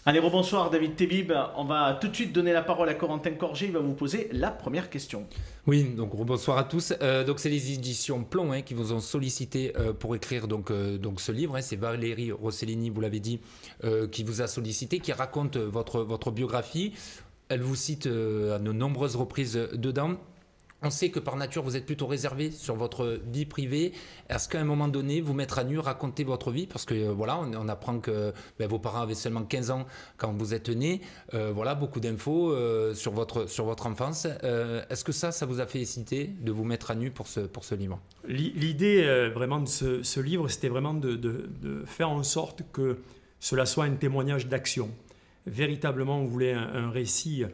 Allez, rebonsoir David Tébib. On va tout de suite donner la parole à Corentin Corgé. Il va vous poser la première question. Oui, donc bonsoir à tous. Donc c'est les éditions Plomb qui vous ont sollicité pour écrire donc ce livre. C'est Valérie Rossellini, vous l'avez dit, qui vous a sollicité, qui raconte votre biographie. Elle vous cite à de nombreuses reprises dedans. On sait que par nature, vous êtes plutôt réservé sur votre vie privée. Est-ce qu'à un moment donné, vous mettre à nu, raconter votre vie? Parce que voilà, on apprend que vos parents avaient seulement 15 ans quand vous êtes né. Voilà, beaucoup d'infos sur votre enfance. Est-ce que ça vous a fait hésiter de vous mettre à nu pour ce livre? L'idée vraiment de ce livre, c'était vraiment de faire en sorte que cela soit un témoignage d'action. Véritablement, on voulait un récit,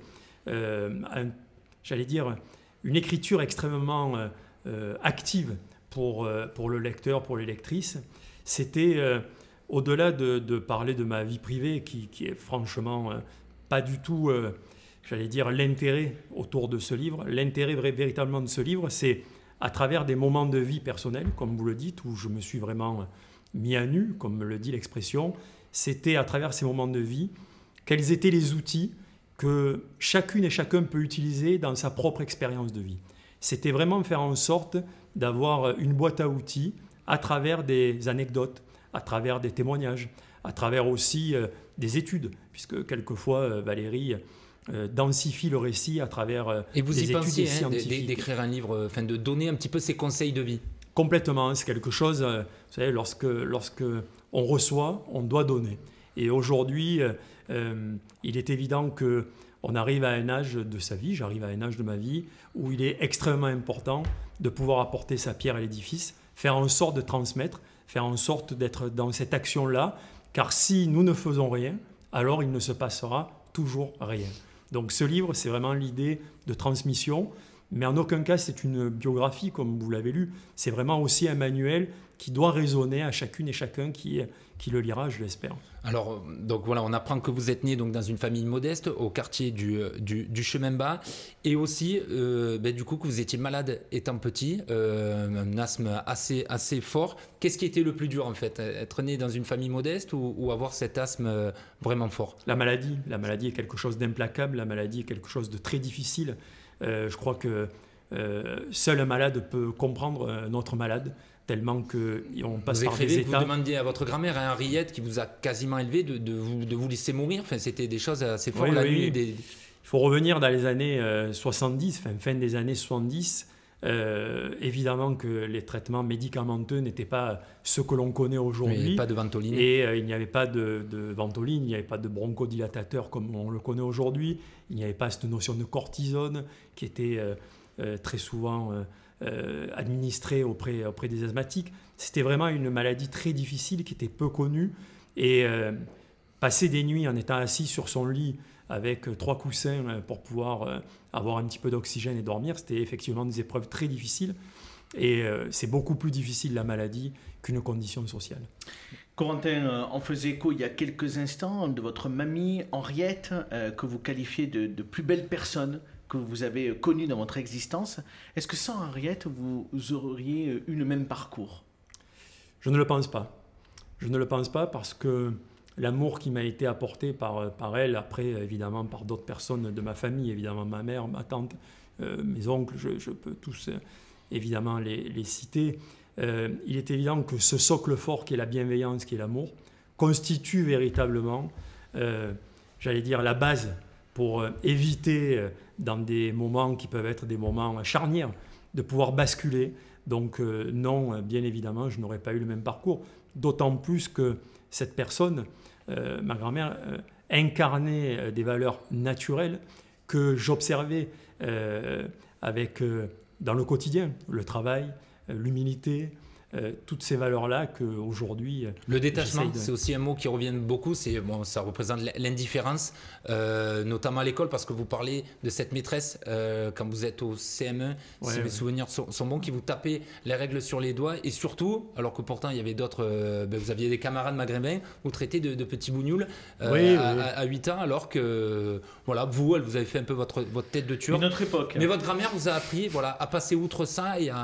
j'allais dire, une écriture extrêmement active pour le lecteur, pour les lectrices. C'était, au-delà de parler de ma vie privée, qui est franchement pas du tout, j'allais dire, l'intérêt autour de ce livre. L'intérêt véritablement de ce livre, c'est à travers des moments de vie personnels, comme vous le dites, où je me suis vraiment mis à nu, comme le dit l'expression. C'était à travers ces moments de vie, quels étaient les outils que chacune et chacun peut utiliser dans sa propre expérience de vie. C'était vraiment faire en sorte d'avoir une boîte à outils à travers des anecdotes, à travers des témoignages, à travers aussi des études, puisque quelquefois Valérie densifie le récit à travers et vous des y études pensiez, scientifiques. d'écrire un livre, enfin de donner un petit peu ses conseils de vie. Complètement, c'est quelque chose, vous savez, lorsque on reçoit, on doit donner. Et aujourd'hui, il est évident qu'on arrive à un âge de sa vie, j'arrive à un âge de ma vie, où il est extrêmement important de pouvoir apporter sa pierre à l'édifice, faire en sorte de transmettre, faire en sorte d'être dans cette action-là, car si nous ne faisons rien, alors il ne se passera toujours rien. Donc ce livre, c'est vraiment l'idée de transmission, mais en aucun cas c'est une biographie comme vous l'avez lu, c'est vraiment aussi un manuel qui doit résonner à chacune et chacun qui le lira, je l'espère. Alors, donc voilà, on apprend que vous êtes né donc, dans une famille modeste au quartier du Chemin Bas et aussi du coup que vous étiez malade étant petit, un asthme assez fort. Qu'est-ce qui était le plus dur en fait? Être né dans une famille modeste ou avoir cet asthme vraiment fort? La maladie est quelque chose d'implacable, la maladie est quelque chose de très difficile. Je crois que seul un malade peut comprendre un autre malade, tellement qu'on passe par des étapes. Vous demandiez à votre grand-mère, à Henriette, qui vous a quasiment élevé, de vous laisser mourir. Enfin, c'était des choses assez fortes la nuit. Il faut revenir dans les années 70, fin des années 70. Évidemment que les traitements médicamenteux n'étaient pas ceux que l'on connaît aujourd'hui. Il n'y avait pas de Ventoline. Et il n'y avait pas de Ventoline, il n'y avait pas de bronchodilatateur comme on le connaît aujourd'hui. Il n'y avait pas cette notion de cortisone qui était très souvent administrée auprès des asthmatiques. C'était vraiment une maladie très difficile qui était peu connue. Et passer des nuits en étant assis sur son lit avec 3 coussins pour pouvoir avoir un petit peu d'oxygène et dormir, c'était effectivement des épreuves très difficiles. Et c'est beaucoup plus difficile la maladie qu'une condition sociale. Corentin, on faisait écho il y a quelques instants de votre mamie Henriette, que vous qualifiez de plus belle personne que vous avez connue dans votre existence. Est-ce que sans Henriette, vous auriez eu le même parcours? Je ne le pense pas. Je ne le pense pas parce que l'amour qui m'a été apporté par elle, après évidemment par d'autres personnes de ma famille, évidemment ma mère, ma tante, mes oncles, je peux tous évidemment les citer. Il est évident que ce socle fort qui est la bienveillance, qui est l'amour, constitue véritablement, j'allais dire, la base pour éviter, dans des moments qui peuvent être des moments charnières, de pouvoir basculer. Donc non, bien évidemment, je n'aurais pas eu le même parcours, d'autant plus que cette personne, ma grand-mère, incarnait des valeurs naturelles que j'observais dans le quotidien, le travail, l'humilité, toutes ces valeurs-là qu'aujourd'hui... Le détachement, c'est aussi un mot qui revient beaucoup, ça représente l'indifférence, notamment à l'école, parce que vous parlez de cette maîtresse quand vous êtes au CM1, si mes souvenirs sont bons, qui vous tapait les règles sur les doigts, et surtout, alors que pourtant il y avait d'autres, vous aviez des camarades maghrébins, vous traitez de petits bougnoules à 8 ans, alors que voilà, elle vous avez fait un peu votre tête de turc. Une autre époque. Mais votre grand-mère vous a appris à passer outre ça et à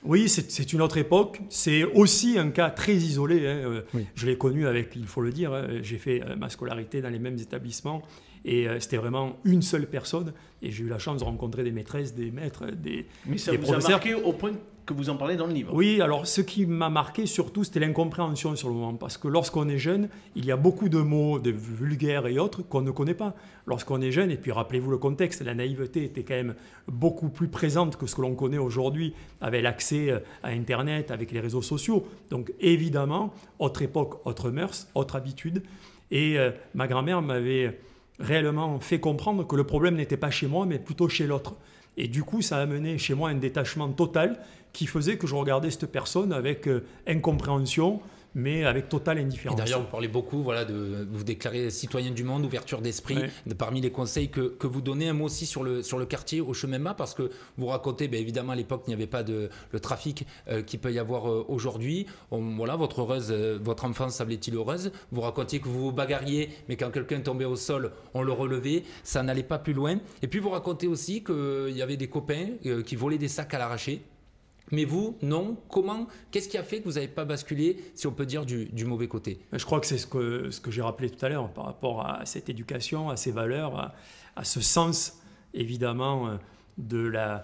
Oui, c'est une autre époque. C'est aussi un cas très isolé. Hein. Oui. Je l'ai connu avec, il faut le dire, hein, j'ai fait ma scolarité dans les mêmes établissements. Et c'était vraiment une seule personne. Et j'ai eu la chance de rencontrer des maîtresses, des maîtres, Mais ça des vous professeurs. a marqué au point que vous en parlez dans le livre. Oui, alors ce qui m'a marqué surtout, c'était l'incompréhension sur le moment. Parce que lorsqu'on est jeune, il y a beaucoup de mots, de vulgaires et autres, qu'on ne connaît pas. Lorsqu'on est jeune, et puis rappelez-vous le contexte, la naïveté était quand même beaucoup plus présente que ce que l'on connaît aujourd'hui, avec l'accès à Internet, avec les réseaux sociaux. Donc évidemment, autre époque, autre mœurs, autre habitude. Et ma grand-mère m'avait réellement fait comprendre que le problème n'était pas chez moi, mais plutôt chez l'autre. Et du coup, ça a amené chez moi un détachement total qui faisait que je regardais cette personne avec incompréhension, mais avec totale indifférence. Et d'ailleurs, vous parlez beaucoup, voilà, de vous déclarer citoyen du monde, ouverture d'esprit. Ouais. Parmi les conseils que vous donnez, un mot aussi sur le quartier, au chemin bas, parce que vous racontez, évidemment, à l'époque, il n'y avait pas le trafic qu'il peut y avoir aujourd'hui. Voilà, votre enfance semblait-il heureuse. Vous racontiez que vous vous bagarriez, mais quand quelqu'un tombait au sol, on le relevait. Ça n'allait pas plus loin. Et puis, vous racontez aussi qu'il y avait des copains qui volaient des sacs à l'arraché. Mais vous, non. Comment? Qu'est-ce qui a fait que vous n'avez pas basculé, si on peut dire, du mauvais côté? Je crois que c'est ce que j'ai rappelé tout à l'heure par rapport à cette éducation, à ces valeurs, à ce sens, évidemment, de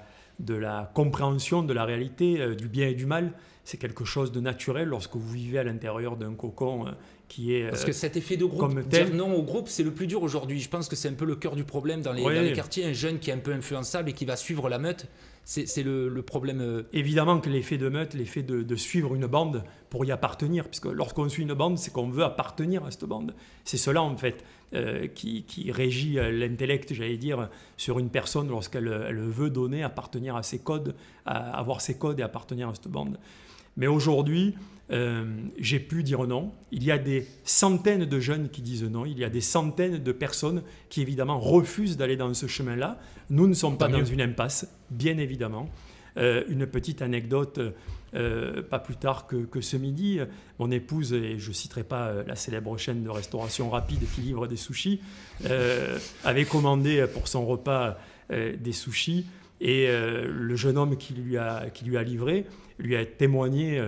la compréhension de la réalité, du bien et du mal. C'est quelque chose de naturel lorsque vous vivez à l'intérieur d'un cocon qui est Parce que cet effet de groupe, dire non au groupe, c'est le plus dur aujourd'hui. Je pense que c'est un peu le cœur du problème dans les quartiers. Un jeune qui est un peu influençable et qui va suivre la meute, c'est le problème. Évidemment que l'effet de meute, l'effet de suivre une bande pour y appartenir, puisque lorsqu'on suit une bande, c'est qu'on veut appartenir à cette bande. C'est cela, en fait, qui régit l'intellect, j'allais dire, sur une personne lorsqu'elle veut donner, appartenir à ses codes, avoir ses codes et appartenir à cette bande. Mais aujourd'hui, j'ai pu dire non. Il y a des centaines de jeunes qui disent non. Il y a des centaines de personnes qui, évidemment, refusent d'aller dans ce chemin-là. Nous ne sommes pas dans une impasse, bien évidemment. Une petite anecdote, pas plus tard que ce midi, mon épouse, et je ne citerai pas la célèbre chaîne de restauration rapide qui livre des sushis, avait commandé pour son repas des sushis. Et le jeune homme qui lui a livré lui a témoigné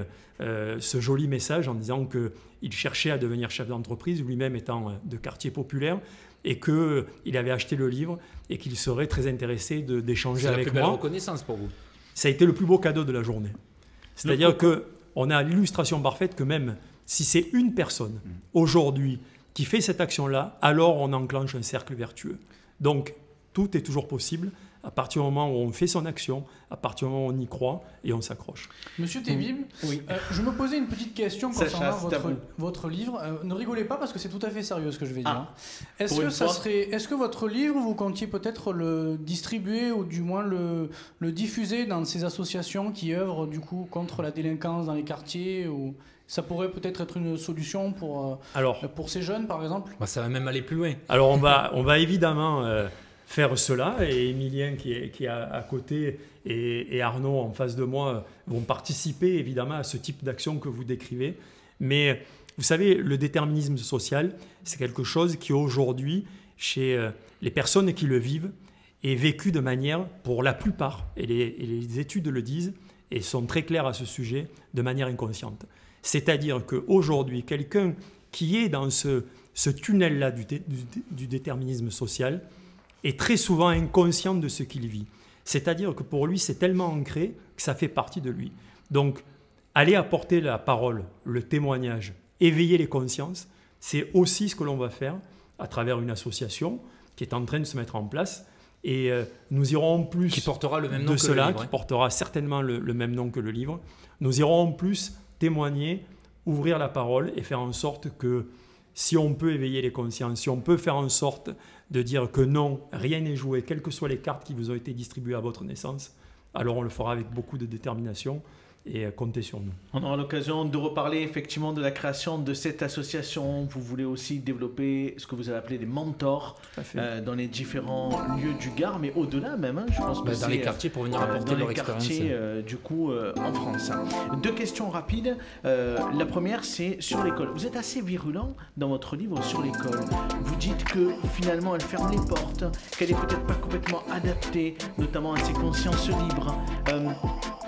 ce joli message en disant qu'il cherchait à devenir chef d'entreprise, lui-même étant de quartier populaire, et qu'il avait acheté le livre et qu'il serait très intéressé d'échanger avec moi. C'est la plus belle reconnaissance pour vous. Ça a été le plus beau cadeau de la journée. C'est-à-dire qu'on a l'illustration parfaite que même si c'est une personne aujourd'hui qui fait cette action-là, alors on enclenche un cercle vertueux. Donc tout est toujours possible à partir du moment où on fait son action, à partir du moment où on y croit et on s'accroche. Monsieur Thévim, oui. Je me posais une petite question concernant votre livre. Ne rigolez pas parce que c'est tout à fait sérieux ce que je vais dire. Est-ce que votre livre, vous comptiez peut-être le distribuer ou du moins le diffuser dans ces associations qui œuvrent du coup contre la délinquance dans les quartiers ou... Ça pourrait peut-être être une solution pour ces jeunes, par exemple? Ça va même aller plus loin. Alors, on va évidemment faire cela, et Emilien qui est à côté et Arnaud en face de moi vont participer évidemment à ce type d'action que vous décrivez. Mais vous savez, le déterminisme social, c'est quelque chose qui aujourd'hui, chez les personnes qui le vivent, est vécu de manière, pour la plupart, et les études le disent, et sont très claires à ce sujet, de manière inconsciente. C'est-à-dire qu'aujourd'hui, quelqu'un qui est dans ce tunnel-là du déterminisme social est très souvent inconscient de ce qu'il vit. C'est-à-dire que pour lui, c'est tellement ancré que ça fait partie de lui. Donc, aller apporter la parole, le témoignage, éveiller les consciences, c'est aussi ce que l'on va faire à travers une association qui est en train de se mettre en place. Et nous irons en plus qui portera le même nom de que cela, le livre, qui portera certainement le même nom que le livre. Nous irons en plus témoigner, ouvrir la parole et faire en sorte que si on peut éveiller les consciences, si on peut faire en sorte de dire que non, rien n'est joué, quelles que soient les cartes qui vous ont été distribuées à votre naissance, alors on le fera avec beaucoup de détermination et comptez sur nous. On aura l'occasion de reparler effectivement de la création de cette association. Vous voulez aussi développer ce que vous avez appelé des mentors dans les différents lieux du Gard, mais au-delà même, je pense que dans les quartiers pour venir apporter leur expérience. Dans les quartiers, du coup, en France. Deux questions rapides. La première, c'est sur l'école. Vous êtes assez virulent dans votre livre sur l'école. Vous dites que finalement, elle ferme les portes, qu'elle n'est peut-être pas complètement adaptée, notamment à ces consciences libres.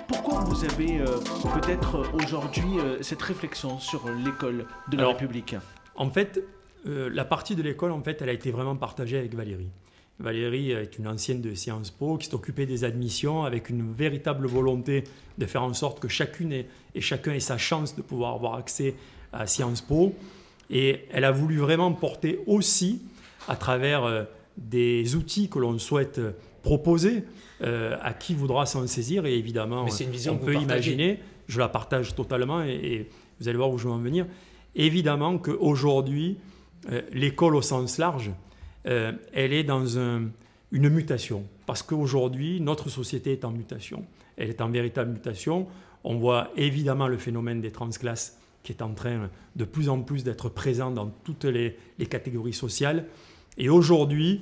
Pourquoi vous avez peut-être aujourd'hui cette réflexion sur l'école de la République? En fait, la partie de l'école, en fait, elle a été vraiment partagée avec Valérie. Valérie est une ancienne de Sciences Po qui s'est occupée des admissions avec une véritable volonté de faire en sorte que chacune et chacun ait sa chance de pouvoir avoir accès à Sciences Po. Et elle a voulu vraiment porter aussi, à travers des outils que l'on souhaite proposer à qui voudra s'en saisir. Et évidemment, on peut imaginer, je la partage totalement et vous allez voir où je veux en venir, évidemment qu'aujourd'hui, l'école au sens large, elle est dans une mutation. Parce qu'aujourd'hui, notre société est en mutation. Elle est en véritable mutation. On voit évidemment le phénomène des transclasses qui est en train de plus en plus d'être présent dans toutes les catégories sociales. Et aujourd'hui,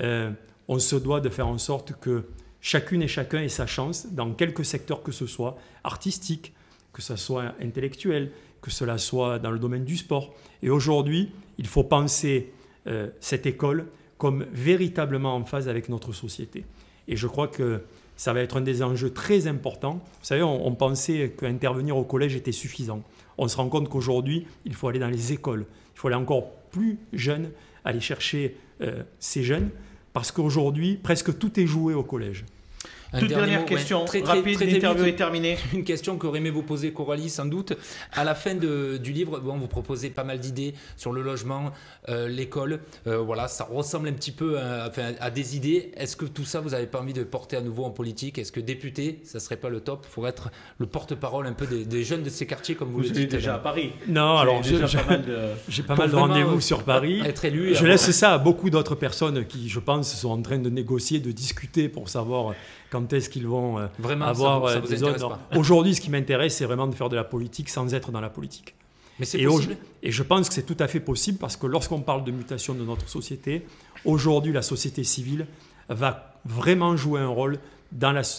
on se doit de faire en sorte que chacune et chacun ait sa chance dans quelque secteur que ce soit, artistique, que ce soit intellectuel, que cela soit dans le domaine du sport. Et aujourd'hui, il faut penser cette école comme véritablement en phase avec notre société. Et je crois que ça va être un des enjeux très importants. Vous savez, on pensait qu'intervenir au collège était suffisant. On se rend compte qu'aujourd'hui, il faut aller dans les écoles. Il faut aller encore plus jeune, aller chercher ces jeunes, parce qu'aujourd'hui, presque tout est joué au collège. Toute dernière question, rapide, l'interview est terminée. Une question qu'aurait aimé vous poser Coralie, sans doute. À la fin du livre, vous proposez pas mal d'idées sur le logement, l'école. Voilà, ça ressemble un petit peu à des idées. Est-ce que tout ça, vous n'avez pas envie de porter à nouveau en politique? Est-ce que député, ça ne serait pas le top pour être le porte-parole un peu des jeunes de ces quartiers, comme vous le dites déjà à Paris? Non, alors j'ai pas mal de rendez-vous sur Paris. Être élu, je laisse ça à beaucoup d'autres personnes qui, je pense, sont en train de négocier, de discuter pour savoir quand est-ce qu'ils vont avoir des zones. Aujourd'hui, ce qui m'intéresse, c'est vraiment de faire de la politique sans être dans la politique. Mais c'est possible. Et je pense que c'est tout à fait possible parce que lorsqu'on parle de mutation de notre société, aujourd'hui, la société civile va vraiment jouer un rôle dans la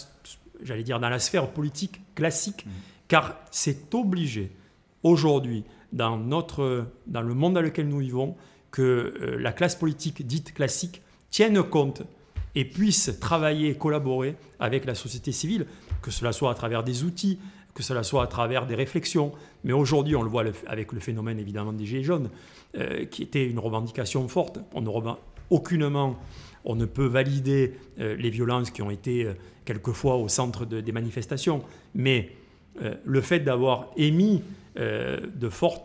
sphère politique classique, car c'est obligé aujourd'hui, dans le monde dans lequel nous vivons, que la classe politique dite classique tienne compte et puisse travailler et collaborer avec la société civile, que cela soit à travers des outils, que cela soit à travers des réflexions. Mais aujourd'hui, on le voit avec le phénomène évidemment des Gilets jaunes, qui était une revendication forte. Aucunement, on ne peut valider les violences qui ont été quelquefois au centre des manifestations. Mais le fait d'avoir émis de fortes,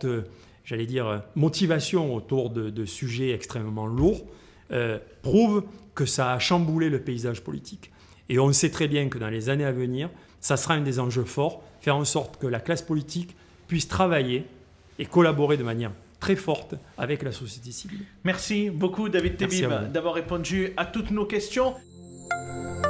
motivations autour de sujets extrêmement lourds, prouve que ça a chamboulé le paysage politique. Et on sait très bien que dans les années à venir, ça sera un des enjeux forts, faire en sorte que la classe politique puisse travailler et collaborer de manière très forte avec la société civile. Merci beaucoup David Tebib d'avoir répondu à toutes nos questions.